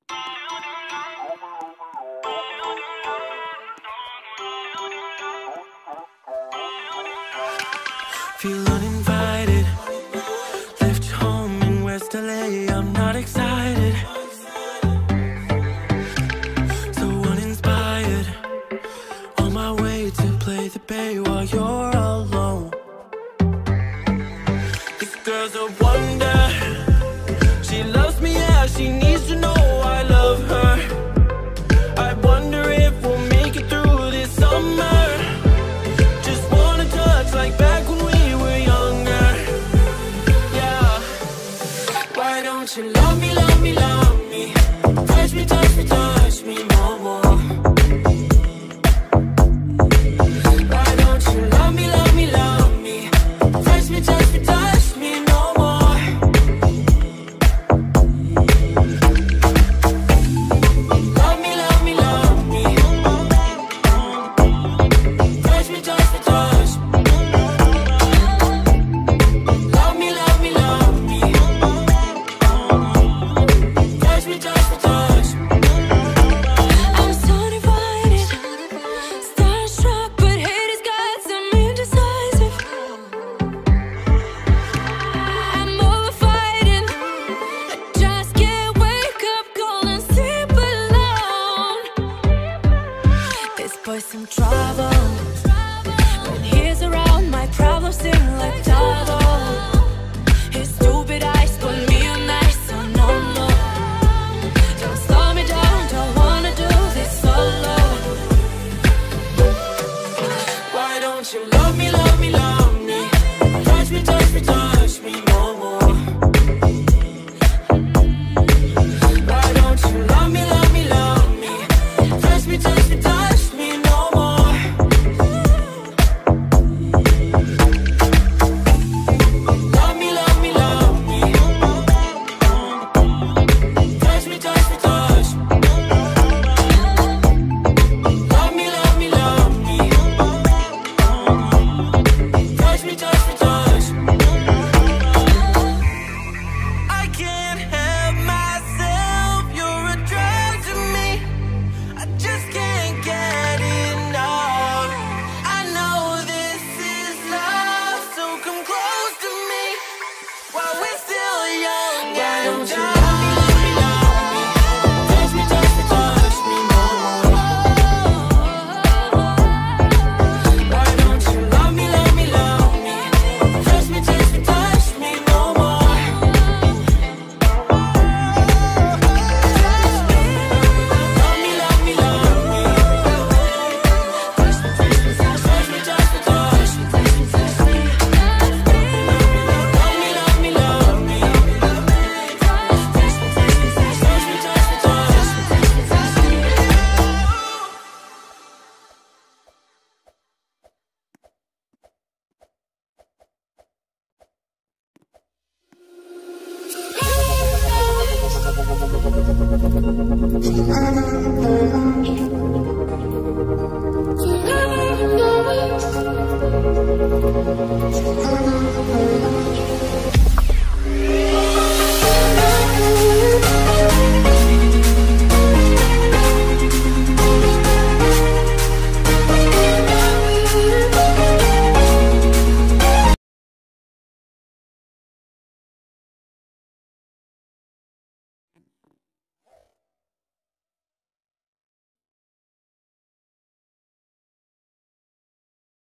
Feel uninvited. Left home in West LA, I'm not excited. So uninspired. On my way to play the bay while you're alone. This girl's a wonder. She loves me, yeah, she needs to know I love her. I wonder if we'll make it through this summer. Just wanna touch like back when we were younger. Yeah. Why don't you love me, love me, love me? Touch me, touch me, touch me.